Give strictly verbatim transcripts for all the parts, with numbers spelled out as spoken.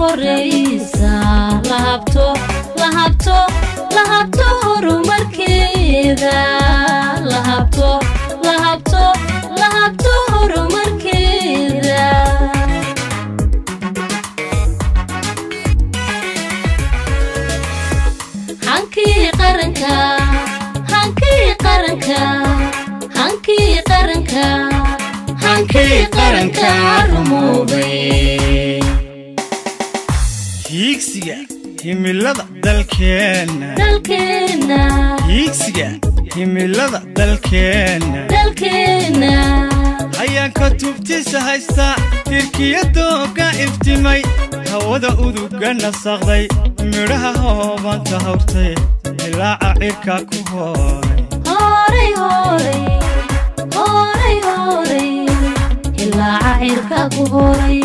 koreysa lahabto lahabto lahabto horumarkeeda lahabto lahabto lahabto horumarkeeda hankii qaranka hankii qaranka hankii qaranka hankii qaranka rumowday hiigsiga himilada dalkeena dalkeena hiigsiga himilada dalkeena dalkeena ayaan ka tubtisa haysta tirkiyadooga iftimay hawada uduga nasaqday midhaha hoobanta hawrtay ilaaca cirka ku hooray hooray hooray hooray ilaaca cirka ku hooray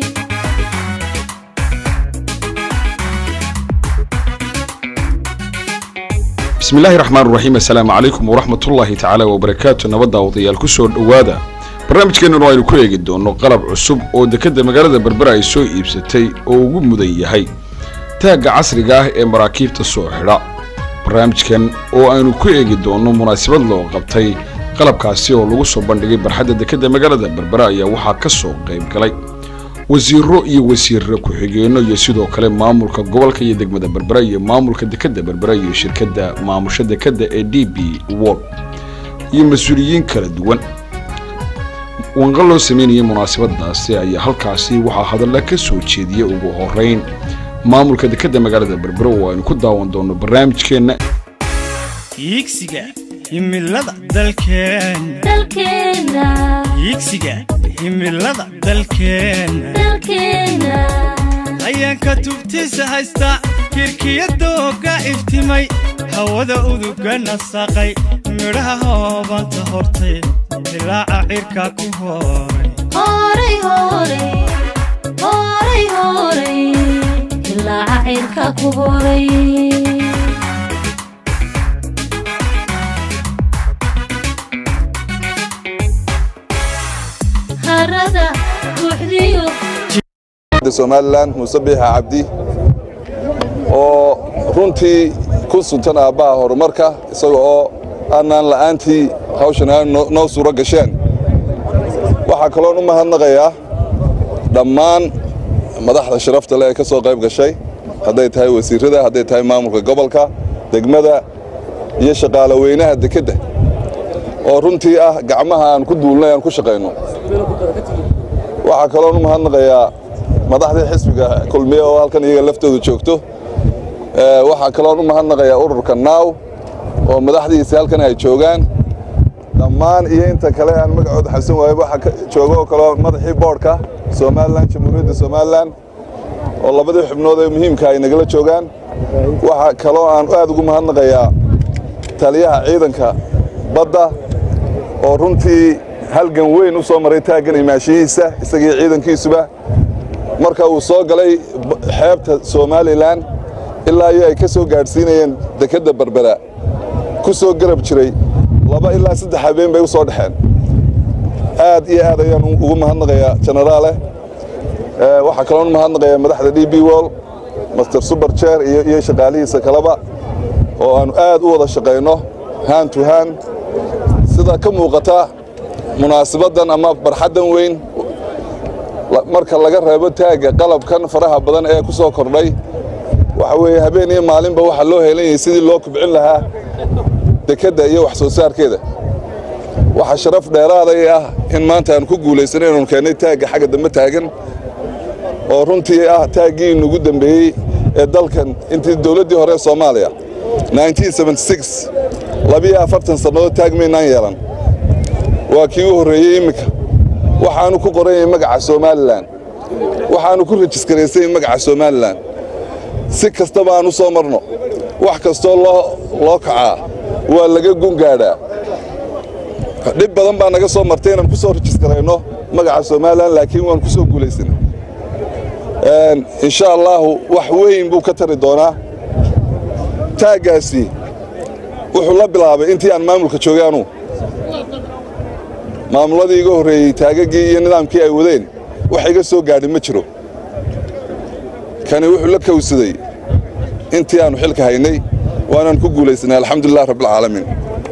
بسم الله الرحمن الرحيم السلام عليكم ورحمة الله تعالى وبركاته نبض وضيال كسور دوادا برنامج كنا نوعي كويجي دون قلب عصب أو دكتة مجرد بربرة يسوي يبستي أو مذيع هاي تاج عصر جاه مراكب تصوير برنامج كان أو أنو كويجي دون مناسبة له قبتي قلب كاسي ولوس وبندقي برحدة دكتة مجرد بربرة يوحى كسو قيم كلي وزير رؤي وزير كحجينا يسيدو كلام مامورك جوال كي يدق مدى بربراي مامورك دكدة بربراي شركة مامورش دكدة دي بي وول يمسؤولين كلا دوان ونقلوا سميني مناسبة داسية أي هالكاسي وح هذا لك سوتشيدية وبهورين مامورك دكدة مقالة بربرو إن كده وندون برنامج كنا يكسيجا himilada dalkeena dalkeena yigsiga himilada dalkeena dalkeena ayaan ka tubtisa haysta kirkiyadooga iftimay hawada uduga nasaqay midhaha hoobanta hortay ilaaca cirka ku hooray hooray hooray hooray hooray ilaaca cirka ku hooray Somaliland Musabbih Abdi oo runtii ku suntan aabaha horumarka isagoo aanan la'aantii hawshan noo suura gasheen waxa kale oo u mahadnaqayaa dhammaan madaxda sharafta leh ee ka soo qayb gashay haday tahay wasiirada haday tahay maamulka gobolka degmada iyo shaqaale weynaha dekada oo runtii ah gacmaha aan ku duulnay aan ku shaqeyno waxa kale oo u mahadnaqayaa madaxda xisbiga kulmiye oo halkan iyaga laftooda joogto ee waxa kale oo u mahadnaqayaa ururka naaw oo madaxdiisa halkan ay joogaan dhammaan iyo inta kale aan magacooda xasan waayay waxa joogo kale madaxii boardka Somaliland Jamhuuriyadda Somaliland oo labadii xubnood ee muhiimka ay nagala joogaan waxa kale oo aan aad ugu mahadnaqayaa taliyaha ciidanka badda oo runtii halgan weyn u soo maray taagan imaashihiisa isagii ciidankiisuba marka uu soo galay xeebta Somaliland ilaa ay ka soo gaarsiinayeen dekada Berbera ku soo garab jiray laba ilaa saddex habeen bay u soo dhaxeen aad iyo aad ayaan ugu mahadnaqayaa generaale ee waxa kale oo mahadnaqayaa madaxda D B Wall Master Super Chair iyo iyo shaqaalihiisa kalaba oo aan aad u wada shaqeyno hand to hand sida ka muuqata munaasabadan ama barxadan weyn marka laga reebo taaga qalabkan faraha badan ee ku soo kordhay waxa weeye habeen iyo maalinba waxa loo helayay sidii loo kubcin lahaa dekada iyo wax soo saarkeeda waxa sharaf dheeraad ah in maanta aan ku guuleysanay inuu keenay taaga xagga dambe taagan oo runtii ah taagii ugu dambeeyay ee dalkan intii dawladii hore Soomaaliya nineteen seventy-six labiyo afartan sano taag meynaan yeelan waa kii u horeeyay imika waxaanu ku qoray magaca Somaliland waxaanu ku rejistareysay magaca Somaliland si kastaba aanu soo marno wax kasto loo loo kacaa waa laga gungaadhaa dib badan baa naga soo martay inaan ku soo rejistareeyno magaca Somaliland laakiin waan ku soo guuleysanay een insha Allah wax weyn buu ka tari doonaa taagaasi wuxuu la bilaabay intii aan maamulka joogaanu maamuladii iga horeeyay taagagii iyo nidaamkii ay wadeen wax iga soo gaadhay ma jiro kani wuxuu la kowsaday intii aanu xilka haynay waanaan ku guulaysanay alxamdulilah rabbil caalamiin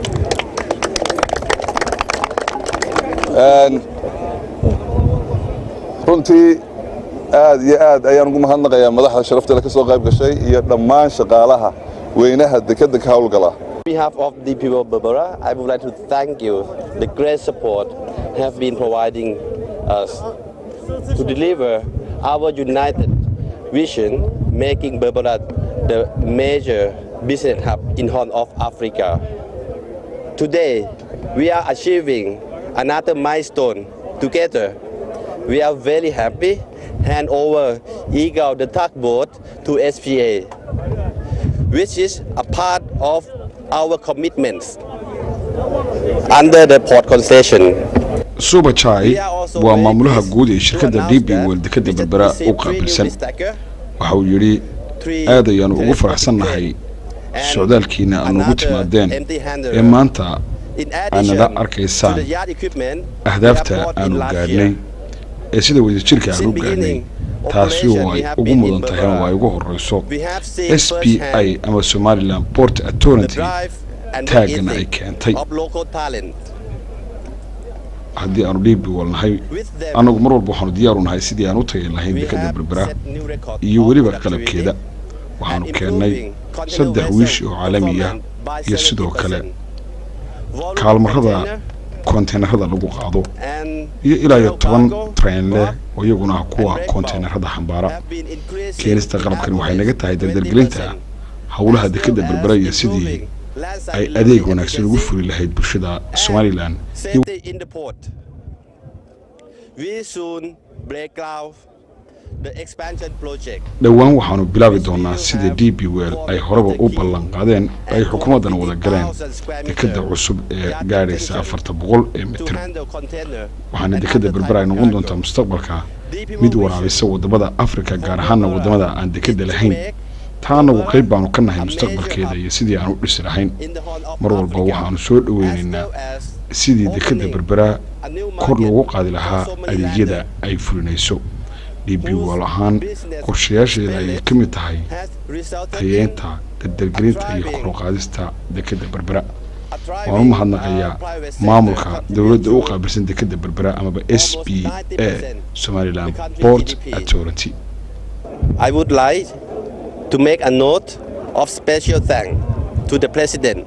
runtii aad iyo aad ayaan ugu mahadnaqayaa madaxda sharafta leh ka soo qayb gashay iyo dhammaan shaqaalaha weynaha dekedda ka hawlgala. On behalf of the people of Berbera, I would like to thank you the great support have been providing us to deliver our united vision, making Berbera the major business hub in Horn of Africa. Today, we are achieving another milestone together. We are very happy hand over Eagle the tugboat to S P A, which is a part of our commitments under the port concession. Subachai waa maamulaha guud ee shirkadda D B World dekedda Berbera u qaabilsan. Waxa uu yiri aad ayaan ugu faraxsanahay socdaalkiina aan ugu timaadeen ee maanta aanala arkaysaan ahdaafta aanu gaarnay ee sida wadajirka aanu gaarnay taasi way ugu mudan tahay oo ay ugu horeyso S P A ama Somaliland Port Authority taagna ay keentay haddii aanu D B walnahay anagu mar walba waxaanu diyaar u nahay sidii aan u tagay lahayn dekedda Berbera iyo weliba qalabkeeda waxaanu keennay saddex wiish oo caalami ah iyo sidoo kale kaalmarada konteenarada lagu qaado iyo ilaa iyo toban train leh oo iyaguna kuwa konteenarada xambaara keenista qalabkan waxay naga tahay dardargelinta hawlaha dekedda Berbera iyo sidii ay adeeg wanaagsan ugu furi lahayd bulshada Somaliland. dhowaan waxaanu bilaabi doonaa sida D B World ay horeba u ballan qaadeen ay xukuumaddan wada galeen dekedda cusub ee gaadhaysa afarta boqol ee mitir waxaana dekedda Berbera ay noqon doontaa mustaqbalka mid waraabisa wadamada Afrika gaar ahaan wadamada aan dekedda lahayn taanagu qayb baanu ka nahay mustaqbalkeeda iyo sidii aan u dhisi lahayn mar walba waxaanu soo dhaweynaynaa sidii dekedda Berbera kor loogu qaadi lahaa adeegyada ay fulinayso. D B World ahaan qorshayaasheeda ay ka mid tahay tayeenta dardargelinta iyo kor u qaadista dekedda Berbera. waan u mahadnaqayaa maamulka dawladda u qaabilsan dekedda Berbera amaba S P A Somaliland Port Authority. I would like to make a note of special thanks to the President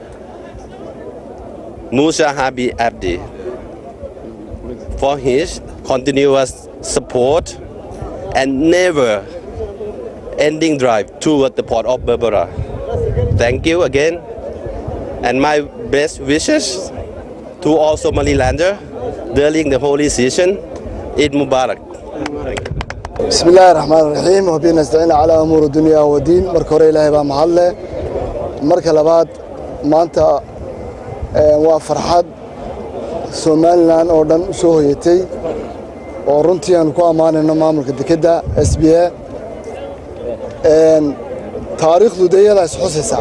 Musa Habi Abdi for his continuous support and never ending drive toward the port of Berbera. Thank you again, and my best wishes to all Somalilanders during the holy season. Eid Mubarak. بسم الله الرحمن الرحيم وبه نستعين على امور الدنيا والدين marka hore ilaahay baa mahadle marka labaad maanta waa farxad Somaliland oo dhan soo hoyatay oo runtii aan ku amaanayno maamulka dekedda S B A een taariikhdu deeyada is xusaysa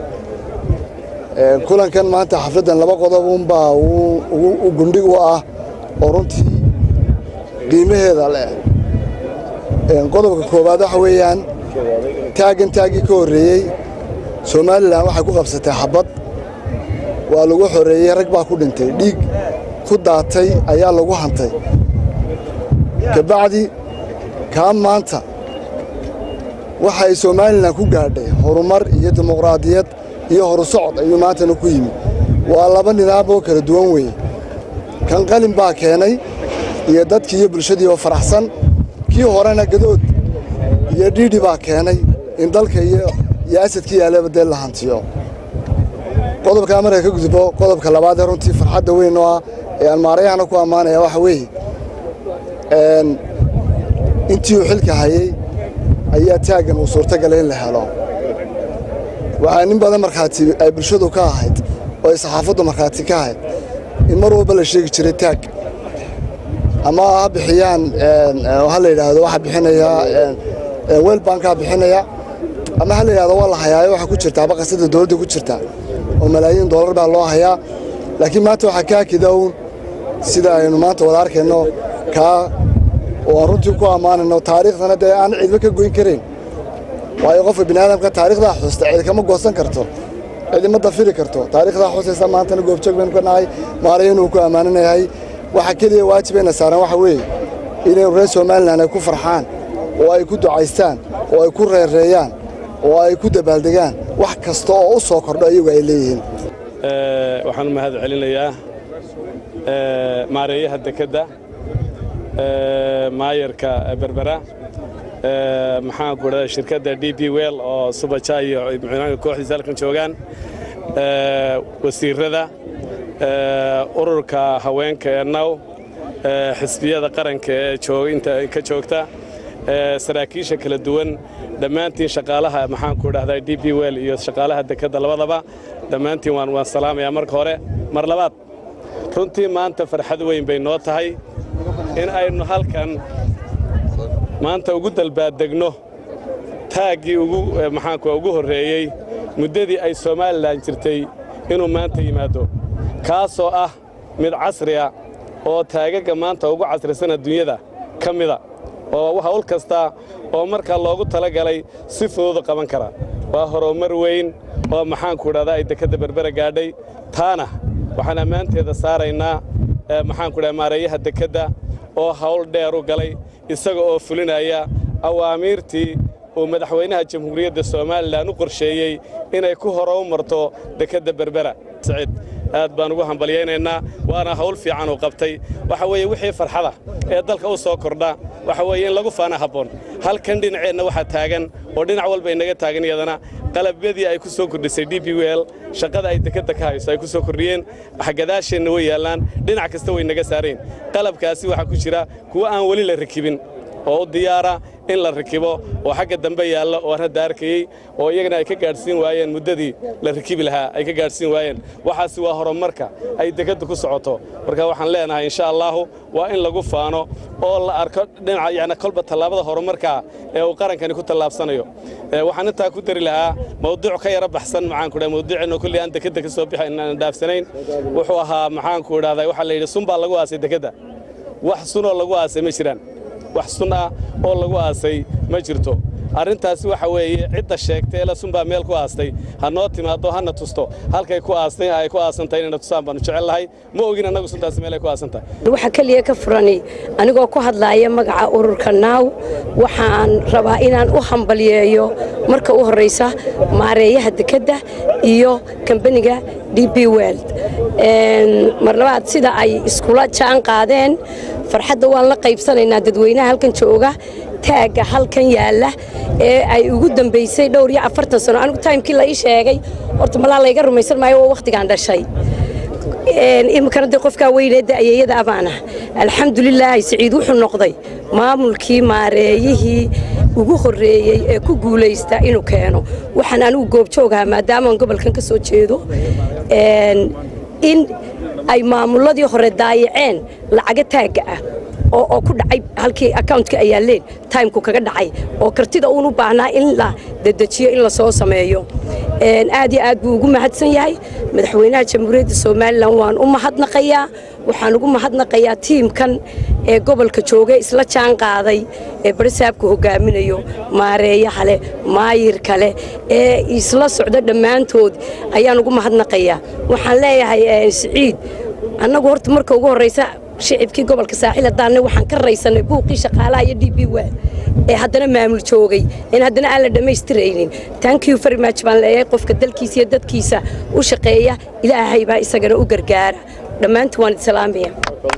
ee kulankan maanta xafladan laba qodob uun baa uu gundhig u ah oo runtii qiimaheeda leh qodobka koobaad waxa weeyaan taagan taagi ka horeeyay Somaliland waxa ku qabsatay xabad waa lagu xoreeyay rag baa ku dhintay dhiig ku daatay ayaa lagu hantay kabacdi ka maanta waxa ay Somaliland ku gaadhay horumar iyo dimuqraadiyad iyo horusocod ayuu maanta ku yimid waa laba nidaam oo kala duwan weey kan qalin baa keenay iyo dadkii iyo bulshadii oo faraxsan kii horena gadood iyo dhiidhi baa keenay in dalka iyo yaasadkii yaalaba deel la hantiyo qodobka marka ka gudbo qodobka labaad ee runtii farxadda weyn oo ah ee aan maarayana ku amaanaya waxa weey een intii uu xilka hayay ayaa taagan uu suurtagalay in la helo waxa nin badan markaati ay bulshadu ka ahayd oo saxaafaddu markaati ka ahayd in mar walba la sheegi jiray taag ama bixiyaan waxa la yiraahdo waxa bixinaya World Bank bixinaya ama hal yiraahdo wala hayaayo waxa ku jirta baqasada dawladda ku jirta oo malaayiin dollar baa loo hayaa laakiin maanta waxa ka kidoon sida aynu maanta wada arkayno ka oo runtii ku ammaanayno taariikhdana dee aan cidba ka goyn karayn waayo qofka biniaadamka taariikhdaa xusta cid kama goosan karto cidima dafiri karto taariikhdaa xusaysa maantana goobjoog baynu ka nahay maaraya inuu ku ammaananayahay waxa keliya waajibayna saaran waxa weeye inay reer somalilan ay ku farxaan oo ay ku ducaystaan oo ay ku reereeyaan oo ay ku dabaaldegaan wax kasta oo u soo kordho iyagu ay leeyihiin waxaan mahad celinayaa maareeyaha dekedda maayarka berbera maxaan ku dhahay shirkadda D P Well oo Subaja iyo madaxweynaha kooxdiisa halkan joogaan wasiirada ururka haweenka ee naw xisbiyada qaranka ee jooginta ka joogta saraakiisha kala duwan dhammaantiin shaqaalaha maxaan ku dhahdaa D P Well iyo shaqaalaha dekedda labadaba dhammaantiin waan waan salaamayaa marka hore mar labaad runtii maanta farxad weyn bay noo tahay in aynu halkan maanta ugu dalbaadegno taaggii ugu maxaan ku ugu horeeyay muddadii ay Soomaaliland jirtay inuu maanta yimaado kaasoo ah mid casri ah oo taagaga maanta ugu casrisan adduunyada ka mida oo hawl kasta oo marka loogu talagalay si fudud qaban kara waa horumar weyn oo maxaan ku dhahdaa ay dekedda berbera gaadhay taana waxaan ammaanteeda saaraynaa maxaan ku dhahay maareeyaha dekedda oo hawl dheer u galay isaga oo fulinaya awaamiirtii oo madaxweynaha jamhuuriyadda Soomaaliland u qorsheeyay inay ku horumarto dekedda berbera saciid aad baan ugu hambalyeynaa waana hawl fiican oo qabtay waxa weeye wixii farxada ee dalka u soo kordha waxa weeye in lagu faana haboon halkan dhinaceena waxa taagan oo dhinac walba inaga taagan iyadana qalabadii ay ku soo kordhisay D P Well shaqada ay dekedda ka hayso ay ku soo kordhiyeen xagadaasheena way yaalaan dhinac kasta way naga saareen qalabkaasi waxa ku jira kuwa aan wali la rakibin oo diyaara in la rakibo oo xagga dambe yaala oo hadda arkayay oo iyagana ay ka gaarsiin waayeen muddadii la rakibi lahaa ay ka gaarsiin waayeen waxaasi waa horumarka ay dekedda ku socoto marka waxaan leenahay insha Allah waa in lagu faano oo la arko dhinaca yaana kolba talaabada horumarka ee uu qarankani ku talaabsanayo waxaan inta ku dari lahaa mowduuc ka yara baxsan maxaan ku dhahay mowduucina kulli aan dekedda ka soo bixin aan dhaafsanayn wuxuu ahaa maxaan ku dhahay waxa la yiri sunba lagu aasay dekedda wax sunoo lagu aasay ma jiraan wax sun ah oo lagu aasay ma jirto arrintaasi waxa weeye cidda sheegtay la sunba meel ku aastay hanoo timaado hana tusto halkay ku aastay ay ku aasantay inay tusaan baan jecelahay ma ogin anagu suntaas meel ay ku aasantay waxa kaliya ka furani anigoo ku hadlaaya magaca ururka naaw waxaan rabaa inaan u hambaliyeeyo marka u horeysa maareeyaha dekedda iyo kambaniga D P Well een mar labaad sida ay iskula jaan qaadeen farxadda waan la qaybsanaynaa dadweynaha halkan jooga taaga halkan yaala ee ay ugu dambeysay dhowr iyo afartan sano anigu timekii la ii sheegay horta malaa layga rumaysan maayo oo waqtigaan dhashay een imkana de qofka weyneeda ayeeyada abaana alxamdulillaah saciid wuxuu noqday maamulkii maareeyihii ugu horeeyay ee ku guuleysta inuu keeno waxaan anigu goobjoogaha maadaama gobolkan ka soo jeedo een in ay maamuladii hore daayaceen lacaga taaga ah oo oo ku dhacay halkii account-ka ay yaaleen time-ku kaga dhacay oo kartida uu u baahnaa in la dedejiyo in la soo sameeyo een aad iyo aad buu ugu mahadsan yahay madaxweynaha jamhuuriyadda Soomaaliland waan u mahadnaqayaa waxaan ugu mahadnaqayaa tiimkan ee gobolka jooga isla jaan qaaday ee barisaabku hogaaminayo maareeyaha leh maayir kale ee isla socda dhamaantood ayaan ugu mahadnaqayaa waxaan leeyahay Saciid annagu horta marka ugu horeysa shicibkii gobolka saaxil hadaana waxaan ka raysanay buuqii shaqaalaha iyo D P Well ee haddana maamul joogay in haddana aan la dhamaystiraynin thank you very much baan leeyahay qofka dalkiisa iyo dadkiisa u shaqeeya ilaahay baa isagana u gargaara dhammaantiin waan islaamiya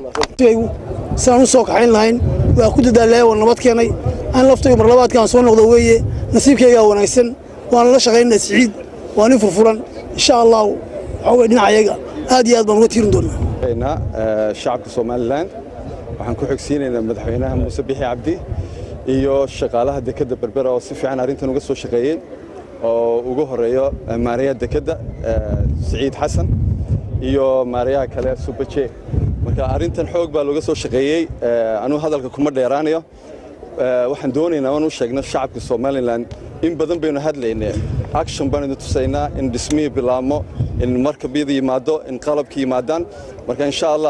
saan u soo kaxayn lahayn waa ku dadaalay oo nabad keenay aan laftay mar labaadkan soo noqdo weeye nasiibkayga wanaagsan waan la shaqaynaa Saciid waan furfuran insha Allah waxa dhinacayaga aad iyo aad baan uga tiirin doonaa shacabka Soomaaliland waxaan ku xigsiinaynaa madaxweynaha Muuse Bixi Cabdi iyo shaqaalaha dekedda berbera oo si fiican arrintan uga soo shaqeeyay oo ugu horeeyo maareeyaha dekedda Saciid Xasan iyo maareeyaha kale Subaje marka arrintan xoog baa looga soo shaqeeyay anu hadalka kuma dheeraanayo waxaan doonaynaa inaan u sheegno shacabka Soomaaliland in badan baynu hadlaynaa action baan idin tusaynaa in dhismihii bilaamo in markabiyada yimaado in qalabkii yimaadaan marka insha Allah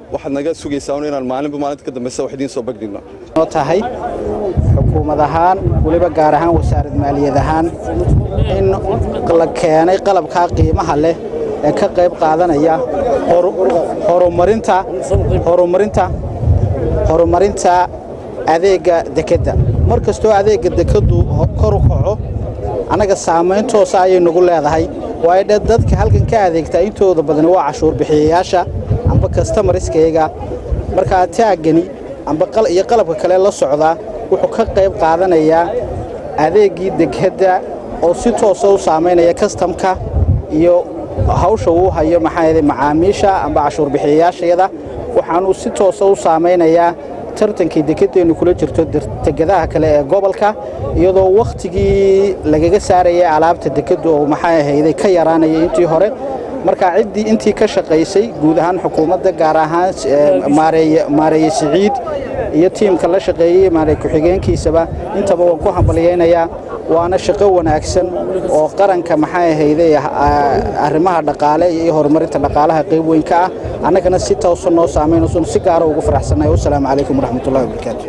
waxaad naga sugaysaa inaan maalinba maalinta ka dambaysa wax idiin soo bagdhigno noo tahay xukuumad ahaan waliba gaar ahaan wasaaradda maaliyad ahaan in la keenay qalabka qiimaha leh ee ka qayb qaadanaya horumarinta horumarinta horumarinta adeega dekedda markastoo adeega dekeddu kor u kaco anaga saameyn toos ah ay nagu leedahay way dadka halkan ka adeegta intooda badan waa cashuur bixiyayaasha amba customerskayga marka taagani amba qal iyo qalabka kale la socda wuxuu ka qayb qaadanayaa adeegii dekedda oo si toos ah u saameynaya customka iyo hawsha uu hayo maxay macaamiisha amba cashuur bixiyayaasheeda waxaan uu si toos ah u saameynayaa tartankii dekedeenu kula jirto tegadaha kale ee gobolka iyadoo waqtigii lagaga saarayay alaabta dekedu oo maxay ahayd ka yaraanayay intii hore marka cidii intii ka shaqaysay guud ahaan xukuumadda gaar ahaan maareeye maareeye Siciid iyo tiimka la shaqeeyay maareey ku xigeenkiisaba intaba waan ku hambalyeynaya waana shaqo wanaagsan oo qaranka maxay ahayd arrimaha dhaqaale iyo horumarinta dhaqaalaha qayb weyn ka ah annagana si toos ah noo saameynayso si gaar ah ugu faraxsanahay wassalaamu calaykum waraxmatullaahi wabarakaatuh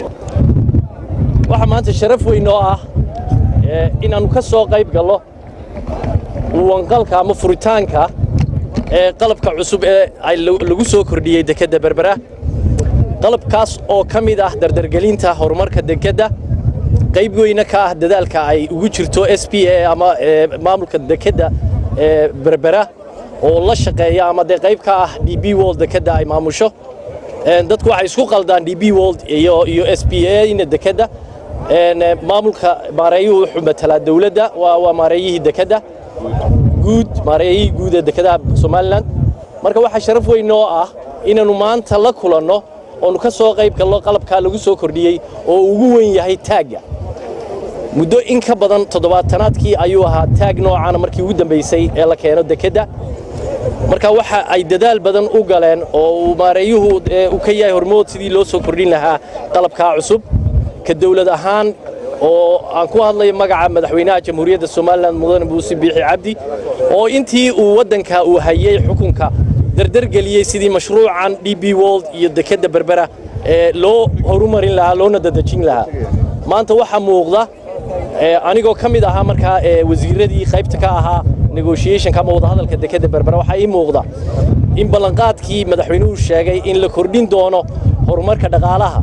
waxa maanta sharaf weyn oo ah inaanu ka soo qayb galno wanqalka ama furitaanka ee qalabka cusub ee lagu soo kordhiyay dekedda Berbera qalabkaas oo ka mid ah dardargelinta horumarka dekedda qayb weyn ka ah dadaalka ay ugu jirto S P A ama maamulka dekedda ee Berbera oo la shaqeeya ama qayb ka ah D B World dekedda ay maamusho dadku waxay isku qaldaan D B World iyo iyo S P A in dekedda maamulka maareeyuhu wuxuu matalaa dawladda waa maareeyihii dekedda guud maareeyihii guud ee dekedda Soomaaliland marka waxa sharaf weyn oo ah inaanu maanta la kulanno oo ka soo qayb galno qalabka lagu soo kordhiyay oo ugu weyn yahay taaga muddo in ka badan toddobaatanaadkii ayuu ahaa taag noocan markii ugu dambeysay ee la keeno dekedda marka waxa ay dadaal badan u galeen oo uu maareeyuhu u ka yahay hormood sidii loo soo kordhin lahaa qalabka cusub ka dawlad ahaan oo aan ku hadlayo magaca madaxweynaha jamhuuriyadda Soomaaliland Mudane Muuse Biixi Cabdi oo intii uu wadanka uu hayay xukunka dardargeliyay sidii mashruucan D B World iyo dekedda Berbera ee loo horumarin lahaa loona dadajin lahaa maanta waxa muuqda anigoo kamid ahaa markaa wasiiradii qaybta ka ahaa negotiation kama wada hadalka dekedda Berbera waxa ay muuqda in balanqaadkii madaxweynuhu sheegay in la kordhin doono horumarka dhaqaalaha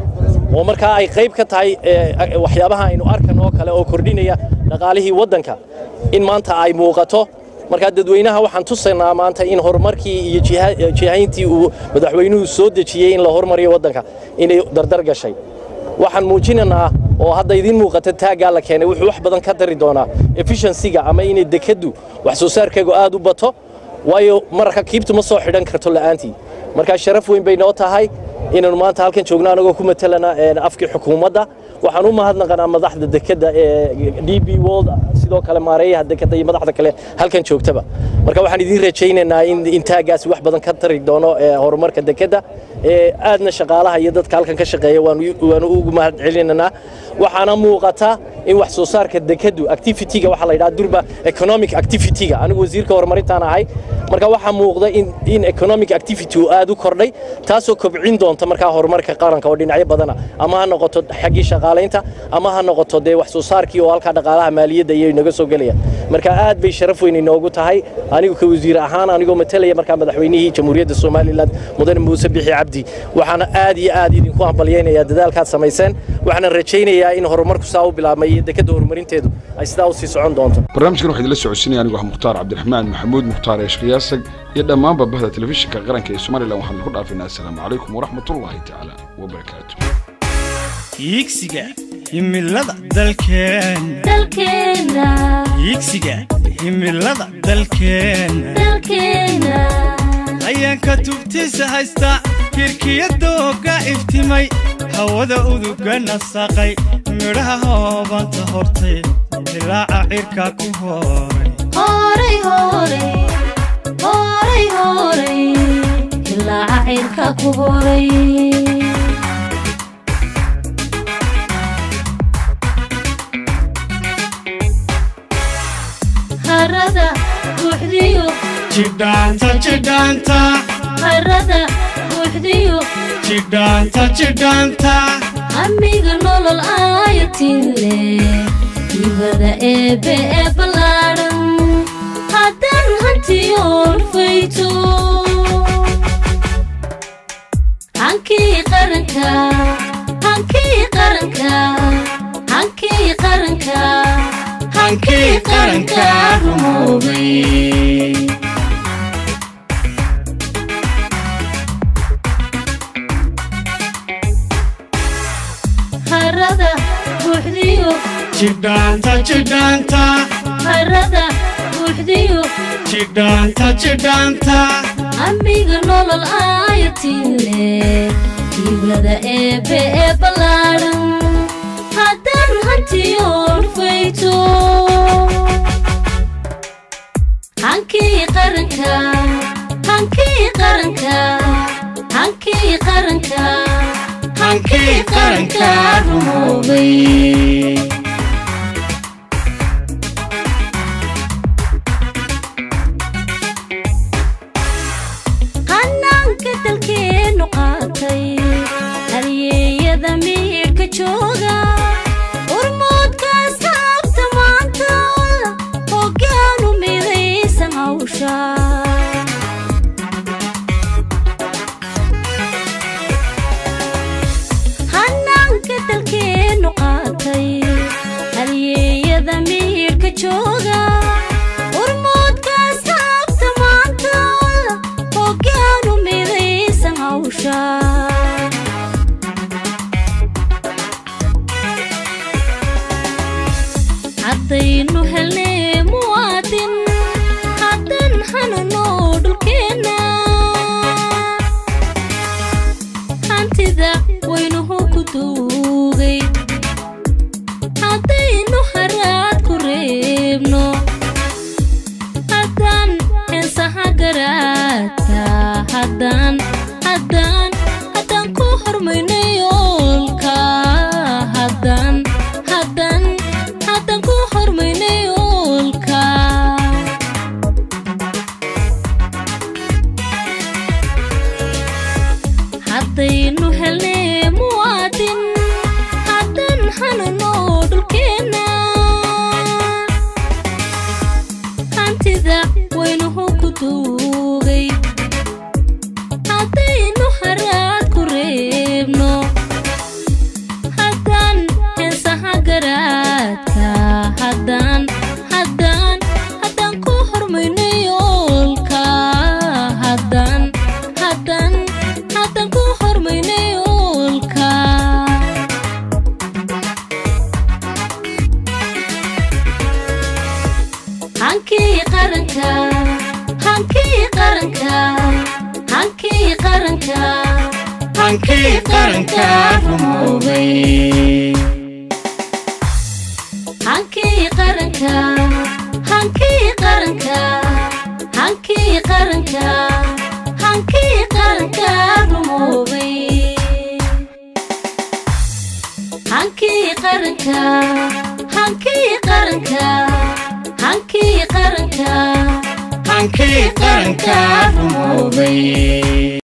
oo markaa ay qayb ka tahay waxyaabaha aynu arkan oo kale oo kordhinaya dhaqaalihii wadanka in maanta ay muuqato marka dadweynaha waxaan tusaynaa maanta in horumarkii iyo jihayntii uu madaxweynuhu soo dejiyay in la horumariyo wadanka inay dardar gashay waxaan muujinaynaa oo hadda idin muuqata taaga la keenay wuxuu wax badan ka dari doonaa efficiency-ga ama inay dekeddu wax soo saarkeegu aad u bato waayo marka kiibtu ma soo xidhan karto la'aantii marka sharaf weyn bay noo tahay inaanu maanta halkan joogno anagoo ku matalana afkii xukuumadda waxaan u mahadnaqanaa madaxda dekedda ee D B World sidoo kale maareeyaha dekedda iyo madaxda kale halkan joogtaba marka waxaan idin rajaynaynaa in intaagaasi wax badan ka tari doono horumarka dekedda ee aadna shaqaalaha iyo dadka halkan ka shaqeeya waanu ugu mahad celinaynaa waxaana muuqata in wax soo saarka dekeddu activity-ga waxa la yiraahdaa durba economic activity-ga anigu wasiirka horumarinta ahay marka waxa muuqda in in economic activity aad u kordhay taasoo kobcin doonta marka horumarka qaranka oo dhinacyo badan ama ha noqoto xaggii shaqaaleynta ama ha noqoto de wax soo saarkii oo halka dhaqaalaha maaliyadda iyo inaga soo galaya marka aad bay sharaf weyn inoogu tahay anigu ka wasiir ahaan anigu matalaya marka madaxweynihii jamhuuriyadda Soomaaliland Mudane Muuse Biixi Cabdi waxaana aad iyo aad idinku hambalyeynaya dadaalkaad sameeyeen waxaan rajaynayaa in horumarku saa u bilaabmay dekedda horumarinteedu ay sidaa u sii socon doonto barnaamijkan waxaa idila socodsiinaya anigu ah Mukhtaar Cabdiraxmaan Maxamuud Mukhtaar Eeshqiyaasag iyo dhammaan bahda telefishinka qaranka ee Soomaaliland waxaan ku dhaafinaa assalaamu calaykum waraxmatullaahi ta'ala wa barakaatuh yigsiga himilada dalkeena dalkeena yigsiga himilada dalkeena dalkeena ayaanka tubtiisa haysta kirkiyadooga iftimay hawada uduga nasaqay midhaha hoobanta hortay dilaaca cirka ku horay horay horay horay horay dilaaca cirka ku horay harada buuxdiyo jidhaanta jidhaanta harada buuxdiyo jidhaanta jidhaanta amiga nolol aayatile ibada eebe ee ballaaran haddaan hantiyoon fayto hankii qaranka hankii qaranka hankii qaranka hankii qaranka rumoobay harada buuxdiyo jidhaanta jidhaanta harada buuxdiyo jidhaanta jidhaanta amiga nolol aayatile ibada eebe ee ballaaran haddaan hantiyoon fayto hankii qaranka hankii qaranka hankii qaranka hankii qaranka rumoobay qanaanka dalkeenu qaatay halyeeyada miidhka jooga urmoodkaas haabta maanta hoggaanu midaysan hawsha hanaanka dalkeenu qaatay halyeeyada miidhka jooga urmoodkaas haabta maanta hoggaanu midaysan hawsha haddaynu helnay muwaadin haddan hanano dhulkeenna hantida waynuhu ku duugay haddaynu haraad ku reebno haddaan heensaha garaadka haddaan haddaan haddaan ku hormayno yoolka haddaan haddaan haddaan ku hormayno yoolka haddaynu helnay muwaadin haddan hanano dhulkeenna hantida waynuhu ku duugay haddaynu haraad ku reebno haddaan heensaha garaadka haddaan haddaan haddaan ku hormayno yoolka haddaan haddaan haddaan ku hormayno yoolka hankii qaranka hankii qaranka hankii qaranka hankii qaranka rumoobay hankii qaranka hankii qaranka hankii qaranka hankii qaranka rumoobay hankii qaranka hankii qaranka hankii qaranka hankii qaranka rumoobay